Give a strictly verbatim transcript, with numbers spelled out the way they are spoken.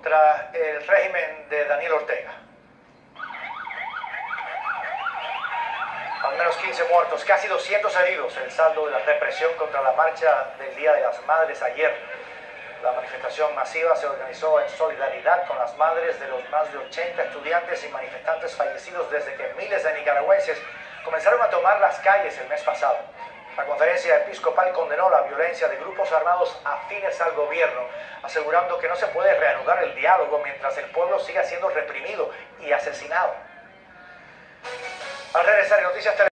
contra el régimen de Daniel Ortega. Al menos quince muertos, casi doscientos heridos, el saldo de la represión contra la marcha del Día de las Madres ayer. La manifestación masiva se organizó en solidaridad con las madres de los más de ochenta estudiantes y manifestantes fallecidos desde que miles de nicaragüenses comenzaron a tomar las calles el mes pasado. La conferencia episcopal condenó la violencia de grupos armados afines al gobierno, asegurando que no se puede reanudar el diálogo mientras el pueblo siga siendo reprimido y asesinado. Al regresar, noticias